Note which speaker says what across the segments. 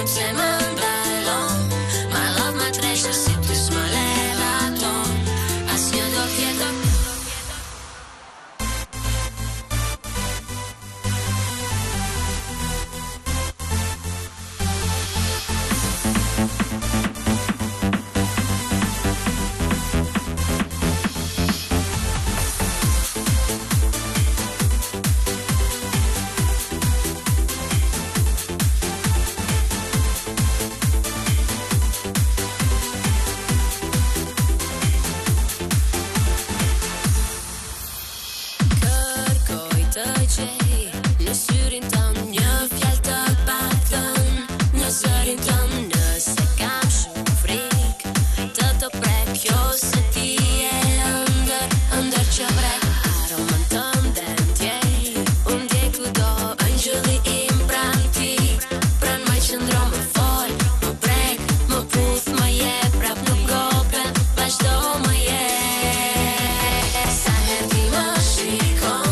Speaker 1: frymën se më ndalon. My love, my treasure, si ty s'më levaton asnjë dorë tjetër. Të gjej në syrin tënë një fjalë të paktën, në zërin tënë nëse kam shumë frikë të prek, jo se ti e ëndër që brek aromën tënde ndjej, unë ndjej kudo ëngjëlli im pranë ti, pranë më qëndro më fol, më brek, më puth, më jep prap nuk gopen, vazhdo më jep. Sa herë ti më shikon,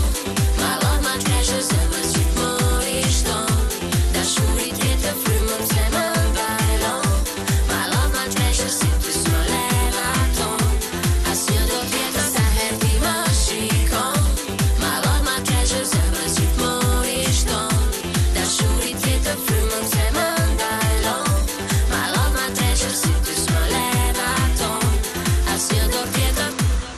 Speaker 1: dashurit jetë frymën se më ndalon. My love, my treasure, si ty s'më levaton asnjë dorë tjetër. Sa herë ti më shikon, my love, my treasure, zemrës gjithmonë i shton. Dashurit jetë frymën se më ndalon. My love, my treasure, si ty s'më levaton asnjë dorë tjetër.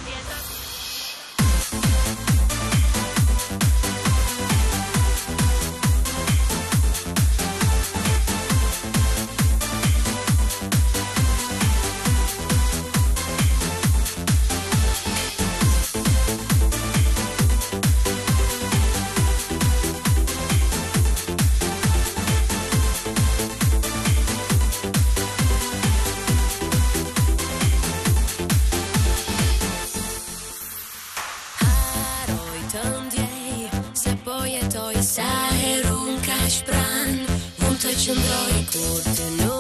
Speaker 1: Të ndjej, se po jetoj sa herë unë kaq pranë, unë të qëndroj kur të nuk